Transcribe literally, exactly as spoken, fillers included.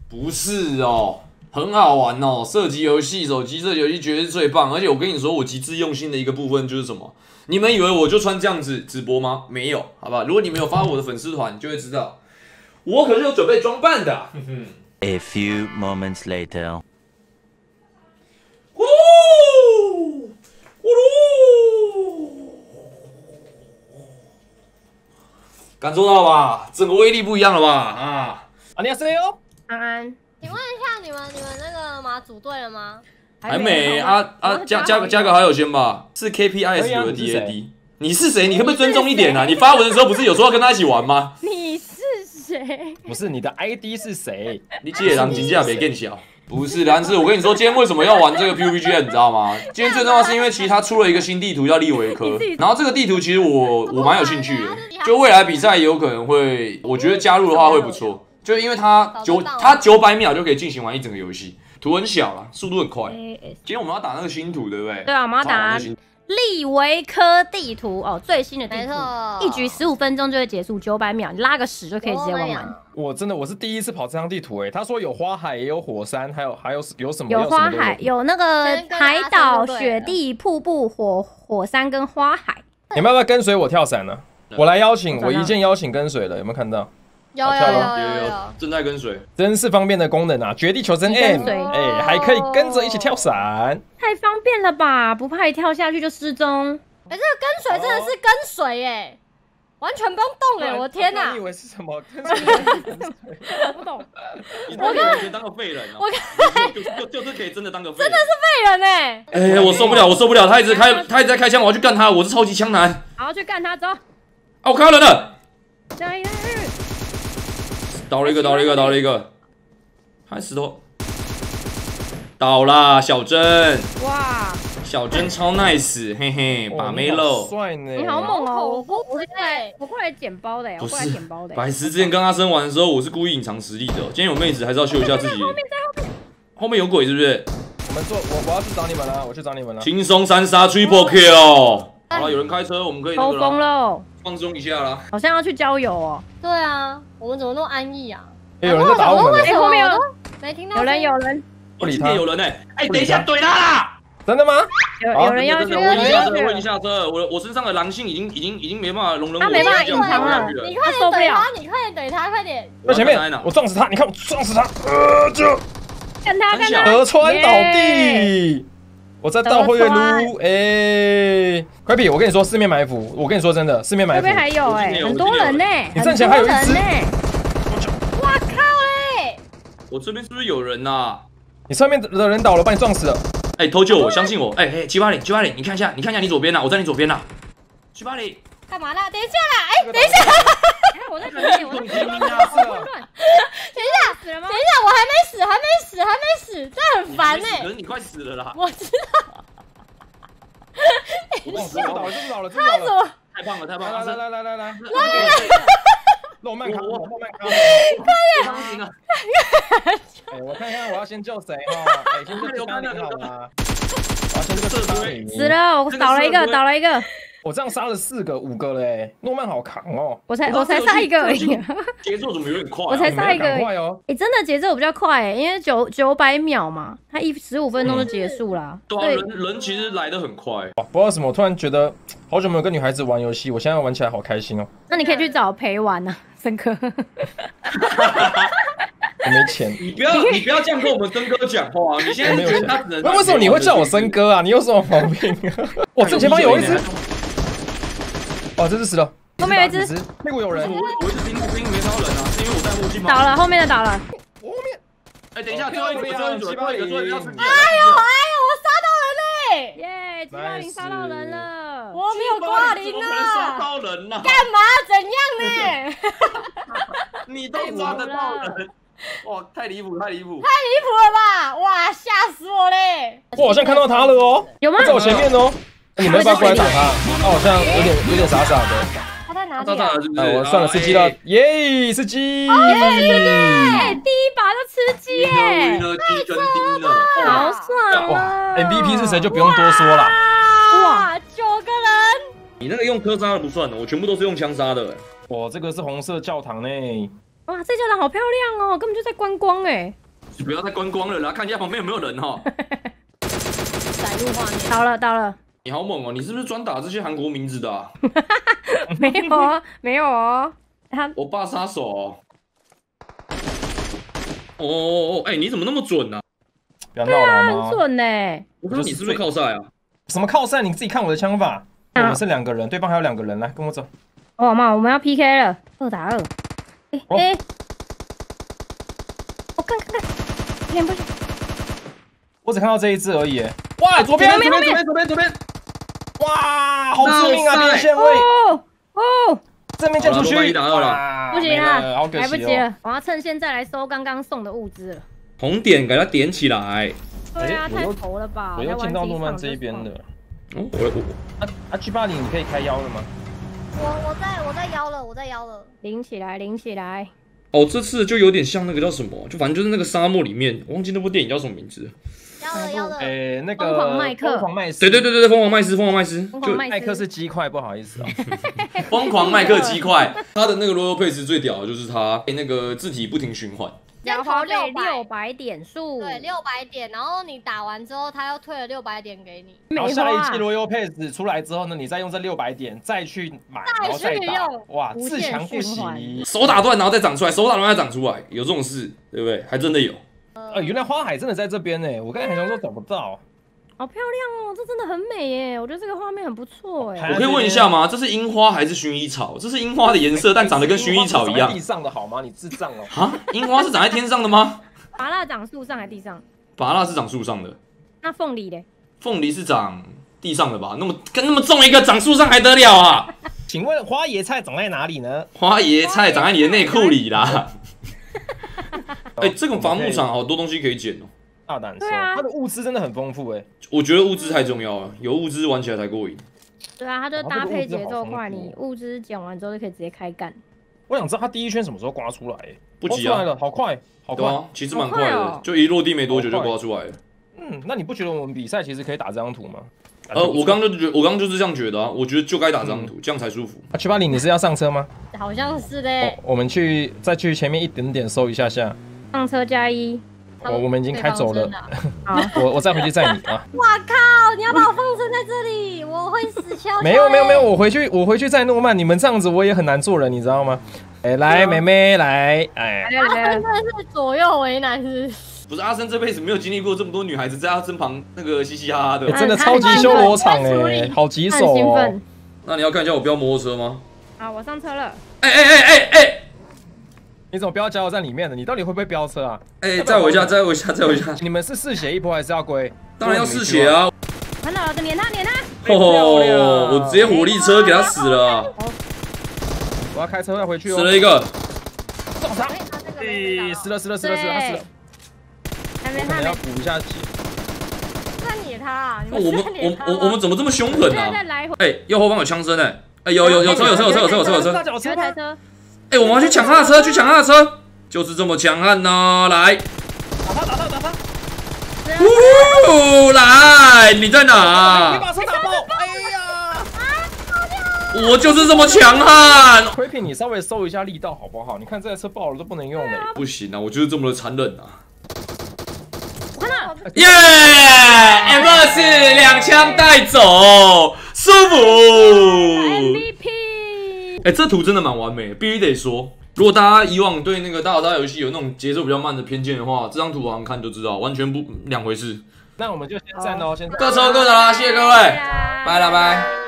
不是哦，很好玩哦，射击游戏、手机射击游戏绝对是最棒。而且我跟你说，我极致用心的一个部分就是什么？你们以为我就穿这样子直播吗？没有，好吧？如果你们有发我的粉丝团，就会知道，我可是有准备装扮的。 A few moments later. 呼噜呼噜，感受到了吧？整个威力不一样了吧？啊！ 啊，你好，加油！ 安安， 请问一下，你们你们那个马组队了吗？ 还没啊啊！加加个加个好友先吧，是 K P I S 有 D A D。你是谁？你可不可以尊重一点啊？你发文的时候不是有说要跟他一起玩吗？ 你是谁？ 不是你的 I D 是谁？ 你姐狼金价没更小。不是，但是我跟你说，今天为什么要玩这个 P U B G， 你知道吗？今天最重要是因为其实它出了一个新地图叫利维科，然后这个地图其实我我蛮有兴趣的，就未来比赛有可能会，我觉得加入的话会不错，就因为它九它九百秒就可以进行完一整个游戏，图很小啦，速度很快。今天我们要打那个新图，对不对？ 对啊，我们要打利维科地图哦，最新的地图，一局十五分钟就会结束，九百秒，你拉个屎就可以直接玩完。 我真的我是第一次跑这张地图哎，他说有花海也有火山，还有还有有什么？ 有花海，有那个海岛、雪地、瀑布、火火山跟花海。 你们要不要跟随我跳伞呢？我来邀请，我一键邀请跟随了，有没有看到？ 有有有有有， 正在跟随， 真是方便的功能啊！绝地求生 M， 哎，还可以跟着一起跳伞， 太方便了吧？不怕一跳下去就失踪。 哎，这个跟随真的是跟随哎，完全不用动哎！我的天哪！ 你以为是什么？ 我不懂。 我刚可以当个废人哦，我刚就就就是可以真的当个废人， 真的是废人哎！ 哎，我受不了，我受不了，他一直开，他一直在开枪，我要去干他，我是超级枪男。 好，去干他，走。 啊，我看到人了。 加油！ 倒了一个，倒了一个，倒了一个，还石头，倒啦，小珍， 哇， 小珍超 nice， 嘿嘿，把妹喽， 帅呢， 你好猛哦！我过我我过来我过来捡包的，我过来捡包的。 白痴，之前跟他生玩的时候，我是故意隐藏实力的，今天有妹子还是要秀一下自己。后面在后面，后面有鬼是不是？ 我们做，我我要去找你们了，我去找你们了。 轻松三杀 triple kill。好了，有人开车，我们可以抽风喽， 放松一下啦。 好像要去郊游哦。 对啊，我们怎么那么安逸啊？ 哎，有人在打我们， 哎，后面有， 没听到。 有人有人， 不理他，有人哎，哎，等一下怼他啦！ 真的吗？ 有有人要去， 我已经下车，我已经下车，我我身上的狼性已经已经已经没办法容忍我， 他没办法隐藏了， 你快点怼他，你快点怼他，快点！ 在前面，我撞死他，你看我撞死他，呃，就干他干他， 德川倒地。我在倒会员撸，哎，快比！我跟你说，四面埋伏。我跟你说真的，四面埋伏。 这边还有哎，很多人呢。 你站前还有一只。 哇靠嘞！ 我这边是不是有人呐？ 你上面的人倒了，把你撞死了。 哎，偷救我，相信我。哎哎，七八零，七八零，你看一下，你看一下你左边呐，我在你左边呐。七八零， 干嘛啦？等一下啦！哎，等一下。 我在前面，我在前面。等一下， 死了吗？等一下，我还没死，还没死，还没死，这很烦哎。 可是你快死了啦！ 我知道。 我死倒了，真倒了，真倒了！他怎么？ 太棒了，太棒了！来来来来来来， 来！ 诺曼卡，诺曼卡， 快点！ 哎，我看看我要先救谁哈？哎，先救八零好吗？我要先救八零。 死了，我倒了一个，倒了一个。 我这样杀了四个、五个嘞，诺曼好扛哦！ 我才我才杀一个而已， 节奏怎么有点快？ 我才杀一个， 快哦！ 哎，真的节奏比较快哎，因为九九百秒嘛，它一十五分钟就结束了。 对，人人其实来得很快。 不知道为什么，我突然觉得好久没有跟女孩子玩游戏，我现在玩起来好开心哦。 那你可以去找陪玩啊，森哥。 我没钱， 你不要你不要这样跟我们森哥讲话，你现在觉得他只能…… 那为什么你会叫我森哥啊？你有什么毛病啊？哇，正前方有一只。哇，这只死了！ 后面有一只， 屁股有人。 我我一直盯盯没招人啊，是因为我在后进吗？ 倒了，后面的倒了。 后面， 哎，等一下，最后一个，最后一个，最后一个，最后一个要死！ 哎呦哎呦，我杀到人嘞！ 耶，七八零杀到人了。 我没有挂零啊！ 杀到人了！ 干嘛？怎样呢？ 你都抓得到人？哇，太离谱，太离谱， 太离谱了吧！哇，吓死我嘞！ 我好像看到他了哦， 有吗？ 在我前面哦。你们要不要过来打他？他好像有点有点傻傻的。 他在哪里啊？ 哎，我算了，吃鸡了，耶，吃鸡！ 耶，对，第一把就吃鸡耶，好爽啊 ！M V P 是谁就不用多说了。 哇，九个人！ 你那个用科杀的不算的，我全部都是用枪杀的。 我这个是红色教堂呢。 哇，这教堂好漂亮哦，根本就在观光哎。 你不要再观光了啦，看一下旁边有没有人哈。 载入画面。 到了到了， 你好猛哦！你是不是专打这些韩国名字的啊？ 没有哦，没有哦。他欧巴杀手哦。哦哦哦！哎，你怎么那么准呢？ 不要闹了好吗？ 很准呢。 我看你是不是靠赛啊？ 什么靠赛？你自己看我的枪法。我们是两个人，对方还有两个人，来跟我走。 哦妈，我们要 P K 了，二打二。哎哎，我看看看，有点不行。 我只看到这一只而已。哇，左边，左边，左边，左边，左边。哇，好致命啊！连线位。哦哦，正面箭出去。 一打二了， 不行了， 好可惜哦。 来不及了，我要趁现在来收刚刚送的物资了。 红点给它点起来。 对啊，太头了吧！ 我又进到诺曼这一边的。 哦，我我啊啊 G 八零，你可以开腰了吗？ 我我在我在腰了，我在腰了， 拎起来，拎起来。 哦，这次就有点像那个叫什么，就反正就是那个沙漠里面，我忘记那部电影叫什么名字。 腰了腰了。 诶，那个疯狂麦克， 疯狂麦斯。 对对对对对，疯狂麦斯，疯狂麦斯。 就麦克是鸡块，不好意思啊。 疯狂麦克鸡块，他的那个 Royal Pass 最屌的就是他那个字体不停循环。 要花费六百点数， 对，六百点，然后你打完之后，他又退了六百点给你。 然后下一季 Royal Pass 出来之后呢，你再用这六百点再去买，然后再打，哇，自强不息， 手打断然后再长出来，手打断再长出来，有这种事，对不对？还真的有。 呃，原来花海真的在这边呢，我刚才很想说找不到。 好漂亮哦，这真的很美耶！我觉得这个画面很不错哎。 我可以问一下吗？这是樱花还是薰衣草？这是樱花的颜色，但长得跟薰衣草一样。 地上的好吗？你智障哦！ 啊，樱花是长在天上的吗？ 芭乐长树上还是地上？ 芭乐是长树上的。 那凤梨嘞？ 凤梨是长地上的吧？那么跟那么重一个长树上还得了啊？ 请问花椰菜长在哪里呢？ 花椰菜长在你的内裤里啦。哎、欸，这个伐木场好多东西可以捡哦。 大胆说，啊、它的物资真的很丰富哎。 我觉得物资太重要了，有物资玩起来才过瘾。 对啊，它就搭配节奏快，你物资捡完之后就可以直接开干。 我想知道他第一圈什么时候刮出来？ 不急啊， 了，好快，好快， 啊、其实蛮快的，哦、就一落地没多久就刮出来了。 嗯，那你不觉得我们比赛其实可以打这张图吗？ 呃，我刚刚就觉得，我刚刚就是这样觉得啊，我觉得就该打这张图，嗯、这样才舒服。 啊，七八零，你是要上车吗？ 好像是嘞、 哦。我们去再去前面一点点搜一下下。 上车加一。 我我们已经开走了。好，我我再回去载你啊。 哇靠！你要把我放生在这里，我会死翘、欸。 没有没有没有，我回去我回去载诺曼，你们这样子我也很难做人，你知道吗？哎、欸，来，妹妹来，哎， 阿生真的是左右为难，是不是？ 不是阿生这辈子没有经历过这么多女孩子在他身旁那个嘻嘻哈哈的， 欸、真的超级修罗场哎、欸，好棘手哦。 那你要看一下我飙摩托车吗？ 好，我上车了。 哎哎哎哎哎！ 你怎么飙加油站里面的？你到底会不会飙车啊？ 哎、欸，载我一下，载我一下，载我一下。 你们是嗜血一波还是要归？ 当然要嗜血啊！ 看到了，撵他，撵他！ 哦，我直接火力车给他死了。 我要开车要回去哦。 死了一个。 重伤。哎，死了死了死了死了，他死了。 还没， 可能要补一下血。 在撵他啊！ 我们我我我们怎么这么凶狠啊？哎、欸，右后方有枪声哎！哎，有有有车有车有车有车有车有车。 大脚车台车。 哎、欸，我们要去抢他的车，去抢他的车，就是这么强悍呢！来， 打他打他打他！ 呜，来，你在哪？ 你把车打爆！哎呀， 我就是这么强悍。 亏品，你稍微收一下力道好不好？你看这台车爆了都不能用嘞。 不行啊，我就是这么的残忍啊！ 我看到， 耶 ！M 二四两枪带走，舒服。 M V P。 哎、欸，这图真的蛮完美的，必须得说。如果大家以往对那个大逃杀游戏有那种节奏比较慢的偏见的话，这张图好像看就知道，完全不两回事。 那我们就先站喽，先各抽各的啦，谢谢各位，拜了拜。